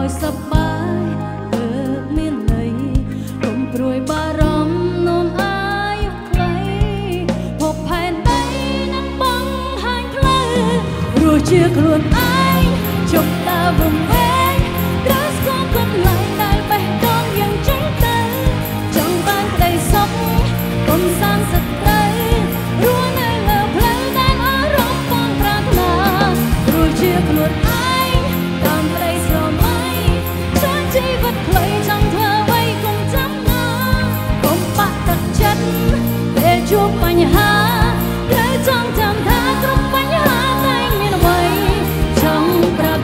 សប្បាយទើបមានន័យគុំព្រួយបារម្ភនោមអាយុខ្លីភពផែនដីនឹងបង្ហាញផ្លូវរស់ជាខ្លួនឯងជប់ដើរវង្វេងត្រូវស្គាល់កន្លែងដែលបេះដូងយ៉ាងចេញទៅចង់បានក្តីសុខគុំសានសត្រូវរស់នៅលើផ្លូវដែលអារម្មណ៍បងប្រាថ្នារស់ជាខ្លួនឯងតាមក្តីស្រមៃចាស់ជីវិតខ្លីចង់ធ្វើអ្វីគុំចាំណាគុំបាក់ទឹកចិត្តពេលជួបបញ្ហាត្រូវចង់ចាំថាគ្រប់បញ្ហាតែងមានអ្វីចង់ប្រាប់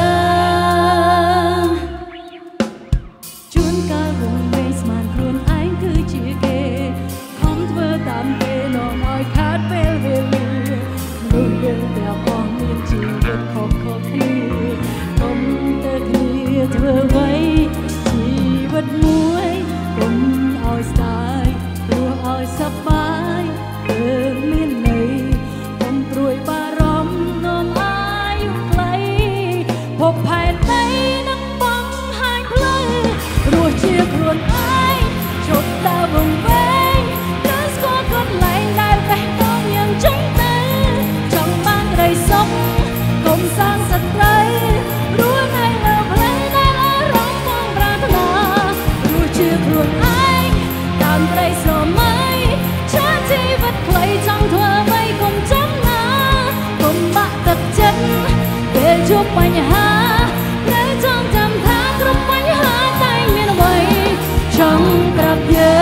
យើងជួនកាលវង្វេងស្មានខ្លួនឯងគឺជាគេខំធ្វើតាមគេនាំឲ្យខាតពេលវេលាមនុស្សយើងទាំងអស់មានជីវិតខុសៗគ្នាគុំទៅគ្នាធ្វើអ្វីជីវិតមួយគុំឲ្យស្ដាយព្រោះឲ្យសប្បាយទើបមានន័យគុំព្រួយបារម្ភនាំអាយុខ្លីភពផែនដីនឹងបង្ហាញផ្លូវរស់ជាខ្លួនឯងជប់ដើរវង្វេងត្រូវស្គាល់កន្លែងដែលបេះដូងយ៉ាងចេញទៅចង់បានក្តីសុខកុំសាងសត្រូវរស់នៅលើផ្លូវដែលអារម្មណ៍បងប្រាថ្នារស់ជាខ្លួនឯងតាមក្តីស្រមៃចាស់ជីវិតខ្លីចង់ធ្វើអ្វីកុំចាំណាកុំបាក់ទឹកចិត្តពេលជួបបញ្ហាត្រូវចង់ចាំថាគ្រប់បញ្ហាតែងមានអ្វីចង់ប្រាប់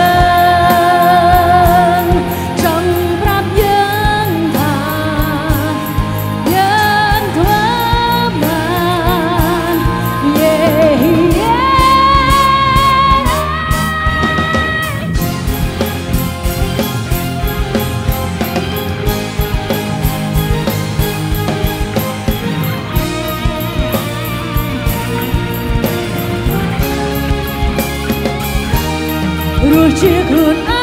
យើងចង់ប្រាប់យើងថាយើងធ្វើបានយេរស់ជាខ្លួន